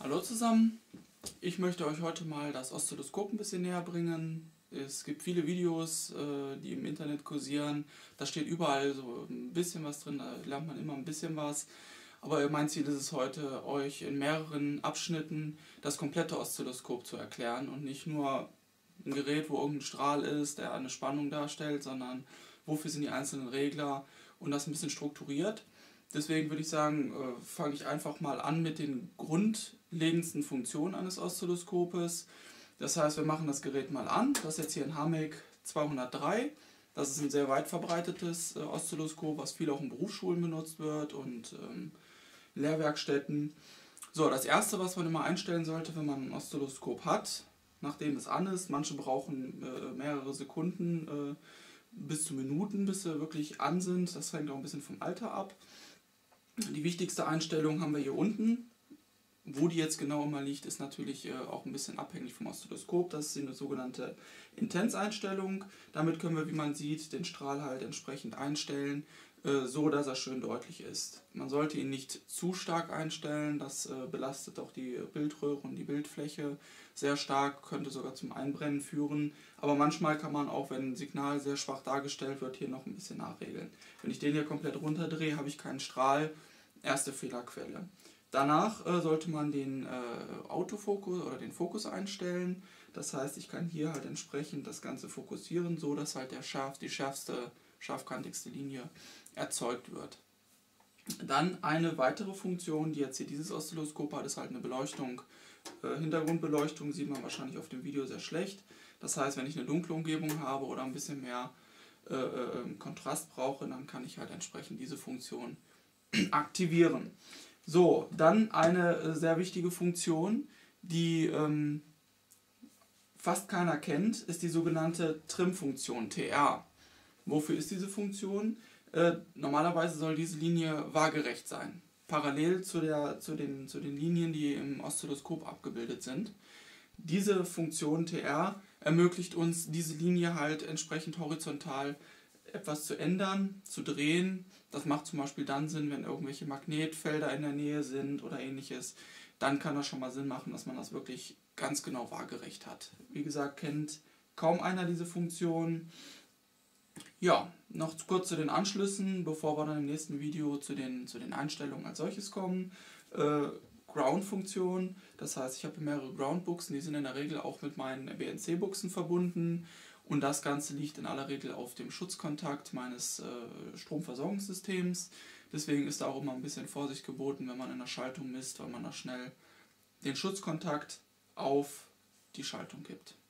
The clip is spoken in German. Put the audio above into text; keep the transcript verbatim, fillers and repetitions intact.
Hallo zusammen, ich möchte euch heute mal das Oszilloskop ein bisschen näher bringen. Es gibt viele Videos, äh, die im Internet kursieren, da steht überall so ein bisschen was drin, da lernt man immer ein bisschen was. Aber mein Ziel ist es heute, euch in mehreren Abschnitten das komplette Oszilloskop zu erklären und nicht nur ein Gerät, wo irgendein Strahl ist, der eine Spannung darstellt, sondern wofür sind die einzelnen Regler und das ein bisschen strukturiert. Deswegen würde ich sagen, äh, fange ich einfach mal an mit den grundlegendsten Funktionen eines Oszilloskopes. Das heißt, wir machen das Gerät mal an. Das ist jetzt hier ein Hameg zweihundertdrei. Das ist ein sehr weit verbreitetes äh, Oszilloskop, was viel auch in Berufsschulen benutzt wird und ähm, Lehrwerkstätten. So, das erste, was man immer einstellen sollte, wenn man ein Oszilloskop hat, nachdem es an ist, manche brauchen äh, mehrere Sekunden äh, bis zu Minuten, bis sie wirklich an sind. Das hängt auch ein bisschen vom Alter ab. Die wichtigste Einstellung haben wir hier unten. Wo die jetzt genau immer liegt, ist natürlich äh, auch ein bisschen abhängig vom Oszilloskop. Das ist eine sogenannte Intenseinstellung. Damit können wir, wie man sieht, den Strahl halt entsprechend einstellen, äh, so dass er schön deutlich ist. Man sollte ihn nicht zu stark einstellen, das äh, belastet auch die Bildröhre und die Bildfläche sehr stark, könnte sogar zum Einbrennen führen. Aber manchmal kann man auch, wenn ein Signal sehr schwach dargestellt wird, hier noch ein bisschen nachregeln. Wenn ich den hier komplett runterdrehe, habe ich keinen Strahl. Erste Fehlerquelle. Danach äh, sollte man den äh, Autofokus oder den Fokus einstellen. Das heißt, ich kann hier halt entsprechend das Ganze fokussieren, so dass halt der scharf, die schärfste, scharfkantigste Linie erzeugt wird. Dann eine weitere Funktion, die jetzt hier dieses Oszilloskop hat, ist halt eine Beleuchtung. Äh, Hintergrundbeleuchtung sieht man wahrscheinlich auf dem Video sehr schlecht. Das heißt, wenn ich eine dunkle Umgebung habe oder ein bisschen mehr äh, äh, Kontrast brauche, dann kann ich halt entsprechend diese Funktion aktivieren. So, dann eine äh, sehr wichtige Funktion, die ähm, fast keiner kennt, ist die sogenannte Trim-Funktion, T R. Wofür ist diese Funktion? Äh, normalerweise soll diese Linie waagerecht sein, parallel zu, der, zu, den, zu den Linien, die im Oszilloskop abgebildet sind. Diese Funktion T R ermöglicht uns, diese Linie halt entsprechend horizontal etwas zu ändern, zu drehen. Das macht zum Beispiel dann Sinn, wenn irgendwelche Magnetfelder in der Nähe sind oder ähnliches. Dann kann das schon mal Sinn machen, dass man das wirklich ganz genau waagerecht hat. Wie gesagt, kennt kaum einer diese Funktion. Ja, noch kurz zu den Anschlüssen, bevor wir dann im nächsten Video zu den, zu den Einstellungen als solches kommen. Äh, Ground-Funktion, das heißt, ich habe mehrere Ground-Buchsen, die sind in der Regel auch mit meinen B N C-Buchsen verbunden. Und das Ganze liegt in aller Regel auf dem Schutzkontakt meines äh, Stromversorgungssystems. Deswegen ist da auch immer ein bisschen Vorsicht geboten, wenn man in der Schaltung misst, weil man da schnell den Schutzkontakt auf die Schaltung gibt.